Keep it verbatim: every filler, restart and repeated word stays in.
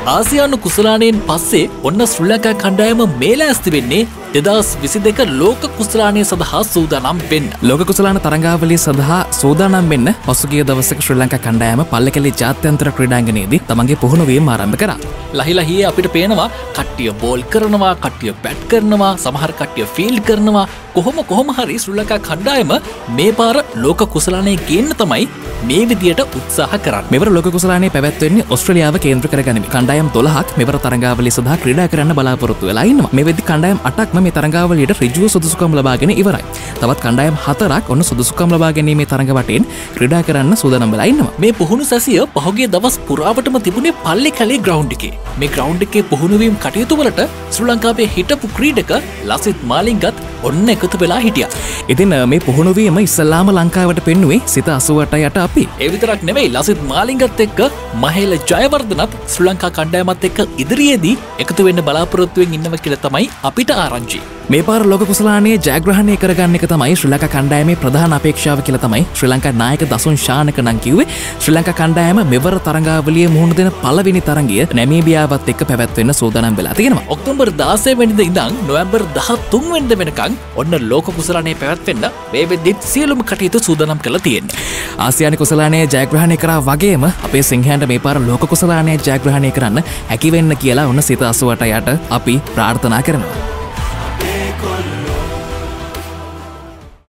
ආසියානු කුසලානයෙන් පස්සේ ඔන්න ශ්‍රී ලංකා කණ්ඩායම මේලෑස්ති වෙන්නේ දෙදහස් විසි දෙක ලෝක කුසලානය සඳහා සූදානම් වෙන්න. ලෝක කුසලාන තරඟාවලිය සඳහා සූදානම් වෙන්න පසුගිය දවසක ශ්‍රී ලංකා කණ්ඩායම පල්ලකැලේ ජාත්‍යන්තර ක්‍රීඩාංගණයේදී තමන්ගේ පුහුණුවීම ආරම්භ කරා. ලහිලහියේ අපිට පේනවා කට්ටිය බෝල් කරනවා, කට්ටිය බැට් කරනවා, සමහර කට්ටිය ෆීල්ඩ් කරනවා. කොහොම කොහොම හරි ශ්‍රී ලංකා කණ්ඩායම මේ පාර ලෝක කුසලානය ගේන්න තමයි මේ විදියට උත්සාහ කරන්නේ. මෙවර ලෝක කුසලානයේ පැවැත්වෙන්නේ ඕස්ට්‍රේලියාව කේන්ද්‍ර කරගනිමින්. කණ්ඩායම් දොළහක් මෙවර තරඟාවලිය සඳහා ක්‍රීඩා කරන්න බලාපොරොත්තු වෙලා ඉන්නවා. මේ වෙද්දි කණ්ඩායම් අටක්ම මේ තරඟාවලියට ඍජුව සුදුසුකම් ලබාගෙන ඉවරයි. තවත් කණ්ඩායම් හතරක් ඔන්න සුදුසුකම් ලබා ගැනීමේ තරඟ වටේන් ක්‍රීඩා කරන්න සූදානම් වෙලා ඉන්නවා. මේ පුහුණු සැසිය පහුගිය දවස් පුරාවටම තිබුණේ පල්ලේකැලේ ග්‍රවුන්ඩ් එකේ. මේ ග්‍රවුන්ඩ් එකේ පුහුණුවීම් කටයුතු වලට ශ්‍රී ලංකාවේ හිටපු ක්‍රීඩක ලසිත් මාලිංගත් ඔන්න එකතු වෙලා හිටියා. ඉතින් මේ පුහුණුවීම ඉස්සල්ලාම ලංකාවට පෙන්නුවේ සිත අසූ අටයට අපි. ඒ විතරක් නෙවෙයි ලසිත් මාලිංගත් එක්ක මහේල ජයවර්ධනත් ශ්‍රී ලංකා කණ්ඩායමත් එක්ක ඉදිරියේදී එකතු වෙන්න බලාපොරොත්තු වෙමින් ඉන්නවා කියලා තමයි අපිට ආරංචි. මේ පාර ලෝක කුසලානයේ ජයග්‍රහණය කරගන්න එක තමයි ශ්‍රී ලංකා කණ්ඩායමේ ප්‍රධාන අපේක්ෂාව කියලා තමයි ශ්‍රී ලංකා නායක දසුන් ශානක නම් කිව්වේ. ශ්‍රී ලංකා කණ්ඩායම මෙවර තරඟාවලියේ මුහුණ දෙන පළවෙනි තරඟය නැමීබියාවත් එක්ක පැවැත්වෙන්න සූදානම් වෙලා තියෙනවා. ඔක්තෝබර් දාසය වෙනිදා ඉඳන් නොවැම්බර් දහතුන් වෙනිදා වෙනකන් ඔන්න ලෝක කුසලානයේ පැවැත්වෙන්න මේ වෙද්දිත් සියලුම කටයුතු සූදානම් කරලා තියෙනවා. ආසියානු කුසලානයේ ජයග්‍රහණය කරා වගේම අපේ සිංහයන්ට මේ පාර ලෝක කුසලානයේ ජයග්‍රහණය කරන්න හැකි වෙන්න කියලා ඔන්න සිත අසූ අටයට අපි ප්‍රාර්ථනා කරනවා.